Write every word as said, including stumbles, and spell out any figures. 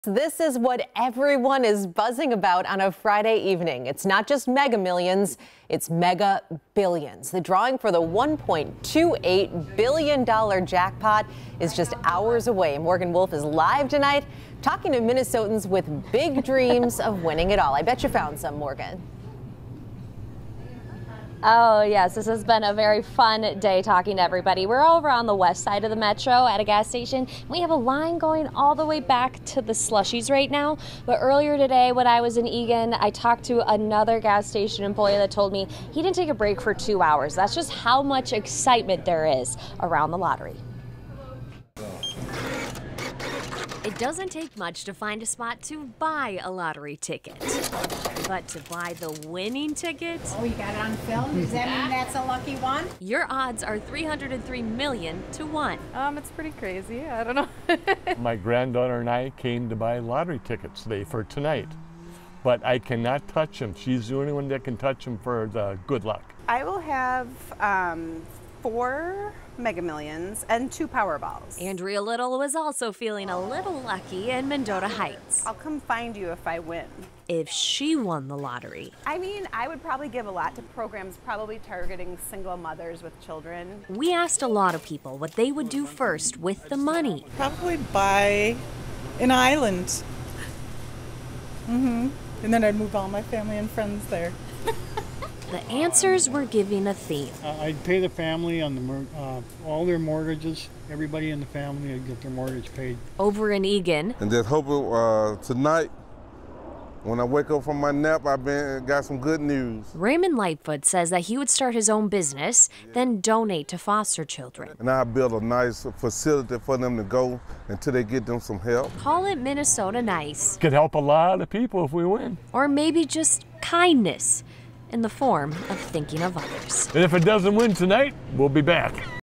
This is what everyone is buzzing about on a Friday evening. It's not just Mega Millions, it's Mega Billions. The drawing for the one point two eight billion dollars jackpot is just hours away. Morgan Wolf is live tonight talking to Minnesotans with big dreams of winning it all. I bet you found some, Morgan. Oh, yes, this has been a very fun day talking to everybody. We're over on the west side of the metro at a gas station. We have a line going all the way back to the slushies right now. But earlier today when I was in Eagan, I talked to another gas station employee that told me he didn't take a break for two hours. That's just how much excitement there is around the lottery. It doesn't take much to find a spot to buy a lottery ticket. But to buy the winning ticket? Oh, you got it on film? Does that mean that's a lucky one? Your odds are three hundred three million to one. Um, it's pretty crazy. I don't know. My granddaughter and I came to buy lottery tickets today for tonight, but I cannot touch them. She's the only one that can touch them for the good luck. I will have um, four Mega Millions and two Powerballs. Andrea Little was also feeling a little lucky in Mendota Heights. I'll come find you if I win. If she won the lottery. I mean, I would probably give a lot to programs probably targeting single mothers with children. We asked a lot of people what they would do first with the money. Probably buy an island. Mm-hmm. And then I'd move all my family and friends there. The answers were giving a theme. Uh, I'd pay the family on the uh, all their mortgages. Everybody in the family would get their mortgage paid. Over in Eagan. And just hope uh, tonight, when I wake up from my nap, I've been got some good news. Raymond Lightfoot says that he would start his own business, then donate to foster children. And I build a nice facility for them to go until they get them some help. Call it Minnesota Nice. Could help a lot of people if we win. Or maybe just kindness in the form of thinking of others. And if it doesn't win tonight, we'll be back.